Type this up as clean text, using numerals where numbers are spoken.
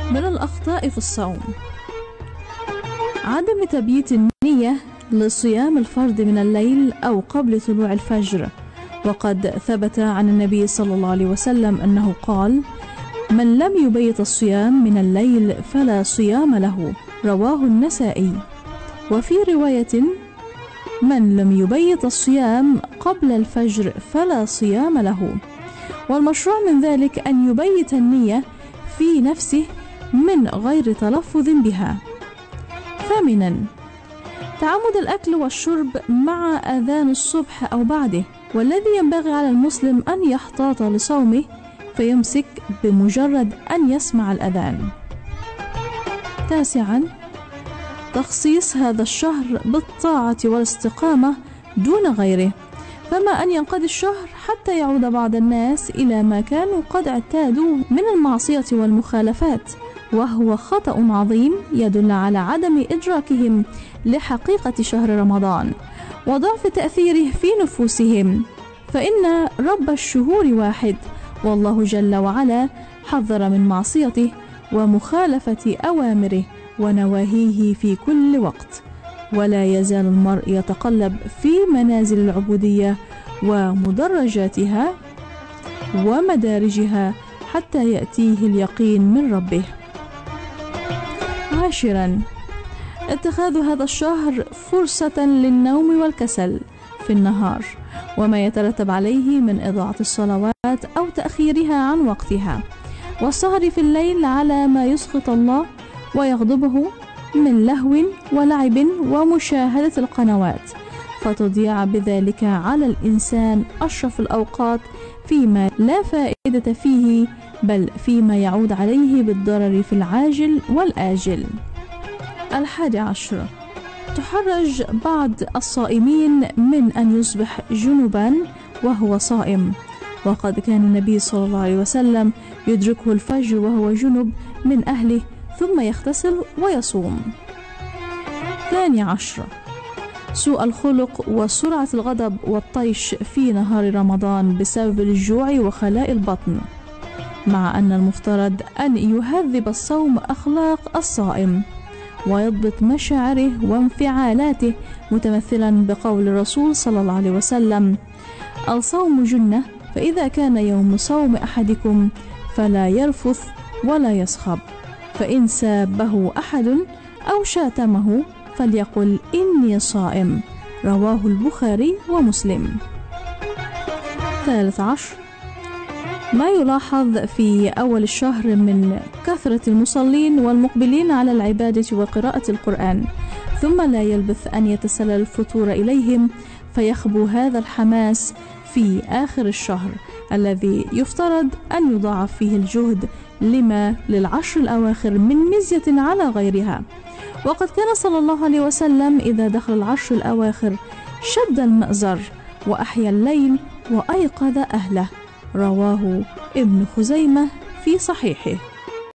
من الأخطاء في الصوم: عدم تبييت النية لصيام الفرض من الليل أو قبل طلوع الفجر، وقد ثبت عن النبي صلى الله عليه وسلم أنه قال: من لم يبيت الصيام من الليل فلا صيام له، رواه النسائي. وفي رواية: من لم يبيت الصيام قبل الفجر فلا صيام له. والمشروع من ذلك أن يبيت النية في نفسه من غير تلفظ بها. ثامنا: تعمد الأكل والشرب مع أذان الصبح أو بعده، والذي ينبغي على المسلم أن يحتاط لصومه فيمسك بمجرد أن يسمع الأذان. تاسعا: تخصيص هذا الشهر بالطاعة والاستقامة دون غيره، فما أن ينقضي الشهر حتى يعود بعض الناس إلى ما كانوا قد اعتادوه من المعصية والمخالفات، وهو خطأ عظيم يدل على عدم إدراكهم لحقيقة شهر رمضان وضعف تأثيره في نفوسهم، فإن رب الشهور واحد، والله جل وعلا حذر من معصيته ومخالفة أوامره ونواهيه في كل وقت، ولا يزال المرء يتقلب في منازل العبودية ومدرجاتها ومدارجها حتى يأتيه اليقين من ربه. عاشرا: اتخاذ هذا الشهر فرصة للنوم والكسل في النهار، وما يترتب عليه من إضاعة الصلوات أو تأخيرها عن وقتها، والسهر في الليل على ما يسخط الله ويغضبه من لهو ولعب ومشاهدة القنوات، فتضيع بذلك على الإنسان أشرف الأوقات فيما لا فائدة فيه، بل فيما يعود عليه بالضرر في العاجل والآجل. 11: تحرج بعض الصائمين من أن يصبح جنبا وهو صائم، وقد كان النبي صلى الله عليه وسلم يدركه الفجر وهو جنب من أهله ثم يغتسل ويصوم. 12: سوء الخلق وسرعة الغضب والطيش في نهار رمضان بسبب الجوع وخلاء البطن، مع أن المفترض أن يهذب الصوم أخلاق الصائم ويضبط مشاعره وانفعالاته، متمثلا بقول الرسول صلى الله عليه وسلم: الصوم جنة، فإذا كان يوم صوم أحدكم فلا يرفث ولا يصخب، فإن سابه أحد أو شاتمه فليقل إني صائم، رواه البخاري ومسلم. 13: ما يلاحظ في أول الشهر من كثرة المصلين والمقبلين على العبادة وقراءة القرآن، ثم لا يلبث أن يتسلل الفتور إليهم فيخبو هذا الحماس في آخر الشهر الذي يفترض أن يضاعف فيه الجهد لما للعشر الأواخر من مزية على غيرها. وقد كان صلى الله عليه وسلم إذا دخل العشر الأواخر شد المأزر وأحيا الليل وأيقظ أهله، رواه ابن خزيمة في صحيحه.